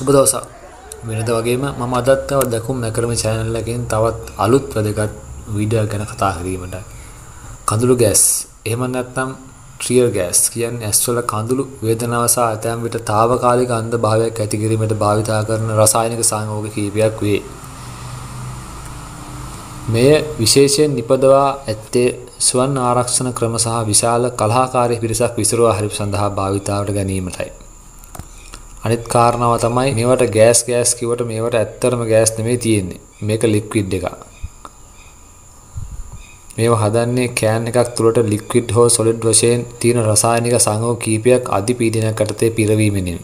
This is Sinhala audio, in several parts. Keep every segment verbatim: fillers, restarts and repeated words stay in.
සුබ දවසක්. වෙනද වගේම මම අදත් තවත් දැකුම් මැකරම channel එකකින් තවත් අලුත් ප්‍රදගත් වීඩියෝ ගැන කතා කිරීමටයි. කඳුළු ගෑස් එහෙම නැත්නම් ට්‍රියර් ගෑස් කියන්නේ ඇස්වල කඳුළු වේදනාව සහ ඇතැම් විට తాවකාලික අන්ධ භාවයක් ඇති කිරීමට භාවිතා කරන රසායනික සංයෝග කීපයක් වේ. මෙය විශේෂයෙන් නිපදවා ඇත්තේ ස්වන් ආරක්ෂණ ක්‍රම සහ විශාල කලහකාරී පිරිසක් විසිරුවා හැරීම සඳහා භාවිතාවට ගැනීමටයි. අනිත් කාරණාව තමයි මේවට ගෑස් ගෑස් කිව්වට මේවට ඇත්තටම ගෑස් නෙමෙයි තියෙන්නේ. මේක ලික්විඩ් එකක්. මේව හදන්නේ කෑන් එකක් තුලට ලික්විඩ් හෝ සොලිඩ් වශයෙන් තියෙන රසායනික සංයෝග කීපයක් අධි පීඩනයක් යටතේ පිරවීමෙන් නෙමෙයි.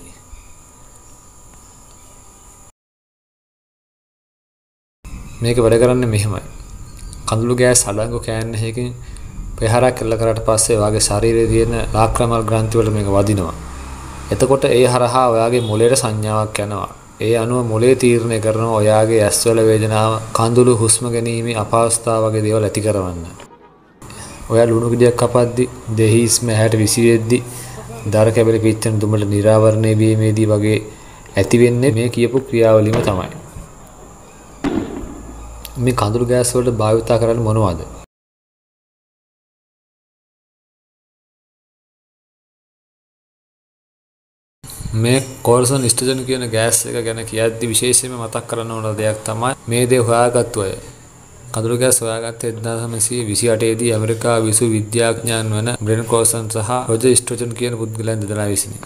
මේක වැඩ කරන්නේ මෙහෙමයි. කඳුළු ගෑස් අඩංගු කෑන් එකකින් ප්‍රහාරයක් කළා කරාට පස්සේ ඔයාගේ ශරීරයේ තියෙන ලාක්‍රමල් ග්‍රන්ථි වල මේක වදිනවා. එතකොට ඒ හරහා ඔයාගේ මොළයට සංඥාවක් යනවා. ඒ අනුව මොළය තීරණය කරනවා ඔයාගේ ඇස්වල වේදනාව, කඳුළු හුස්ම ගැනීම අපහසුතාව වගේ දේවල් ඇති කරවන්න. ඔයා ලුණු ගෙඩියක් කපද්දි, දෙහිස්ම ඇහැට විසිවෙද්දි, දර කැබලි පිච්චෙන දුමල නිරාවරණය වීමේදී වගේ ඇති වෙන්නේ මේ කියපු ක්‍රියාවලියම තමයි. මේ කඳුළු ගෑස් වලට භාවිතා කරන්නේ මොනවද? මේ කෝල්සන් ස්ටජන් කියන ගෑස් එක ගැන කියද්දි විශේෂයෙන්ම මතක් කරන්න ඕන දෙයක් තමයි මේ දේ හොයාගත්තු අය. කඳුළු ගෑස් හොයාගත්තේ එක්දාස් නවසිය විසිඅටේ දී ඇමරිකාවේ විශ්වවිද්‍යාඥයන් වන බ්‍රෙන් කෝල්සන් සහ රොජර් ස්ටජන් කියන පුද්ගලයන් දෙදෙනා විසිනි.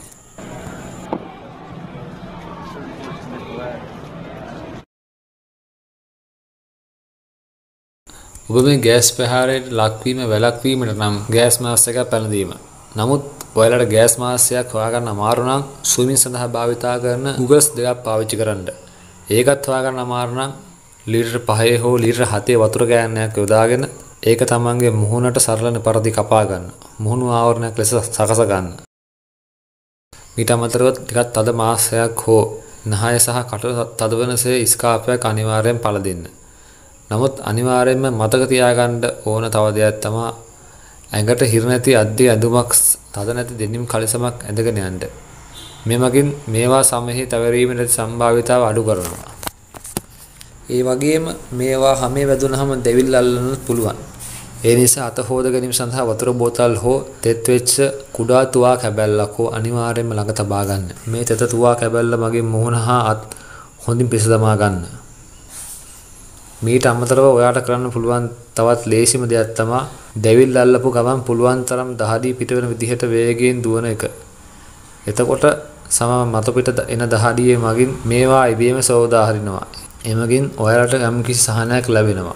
ඔබ මේ ගෑස් ප්‍රහාරයට ලක්වීම වැළැක්වීමට නම් ගෑස් මාස්ක් එකක් පැළඳීම. නමුත් ඔයාලට ගෑස් මාස්කයක් හොයාගන්න අමාරු නම් ස්විමින් සඳහා භාවිතා කරන Googles දෙකක් පාවිච්චි කරන්න. ඒකත් හොයාගන්න අමාරු නම් ලීටර් පහේ හෝ ලීටර් හතේ වතුර කෑන්නක් යොදාගෙන ඒක තමන්ගේ මුහුණට සරලන පරිදි කපා ගන්න. මුහුණු ආවරණයක් ලෙස සකස ගන්න. ඊට අමතරව ටිකක් තද මාස්කයක් හෝ නහය සහ කට තදවනසේ ස්කාපයක් අනිවාර්යෙන් පළදින්න. නමුත් අනිවාර්යයෙන්ම මතක තියාගන්න ඕන තව දෙයක් තමයි ඇඟට හිර නැති අද්දි ඇඳුමක් තද නැති දෙනිම් කලිසමක් ඇඳගෙන යන්න. මේ මගින් මේවා සමෙහි තවරීමේ සම්භාවිතාව අඩු කරනවා. ඒ වගේම මේවා හැමේ වැදුනහම දෙවිල් අල්ලන්න පුළුවන්. ඒ නිසා අත හොද ගැනීම සඳහා වතුර බෝතල් හෝ තෙත් වෙච්ච කුඩා තුවා කැබැල්ලක් හෝ අනිවාර්යයෙන්ම ළඟ තබා ගන්න. මේ තෙත තුවා කැබැල්ල මගින් මුහුණ හා අත් හොඳින් පිස දමා ගන්න. මීට අමතරව ඔයාට කරන්න පුළුවන් තවත් ලේසිම දෙයක් තමයි දෙවිල් අල්ලපු ගමන් පුළුවන් තරම් දහඩිය පිට වෙන විදිහට වේගයෙන් දුවන එක. එතකොට සම මත පිට එන දහඩියේ මගින් මේවා ඉබේම සෝදා හරිනවා. එමගින් ඔයාලට යම් කිසි සහනයක් ලැබෙනවා.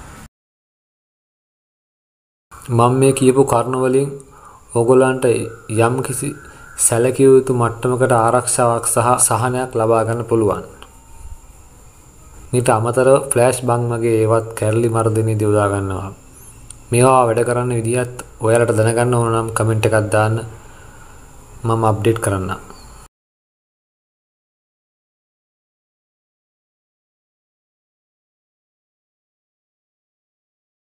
මම මේ කියපු කරුණු වලින් ඕගොල්ලන්ට යම් කිසි සැලකිය යුතු මට්ටමකට ආරක්ෂාවක් සහ සහනයක් ලබා ගන්න පුළුවන්. ඊට අමතරව ෆ්ලෑෂ් බං වගේ ඒවත් කැරලි මර්ධනයේදී උදා ගන්නවා. මේවා වැඩ කරන්න විදිහත් ඔයාලට දැනගන්න ඕන නම් කමෙන්ට් එකක් දාන්න. මම අප්ඩේට් කරන්නම්.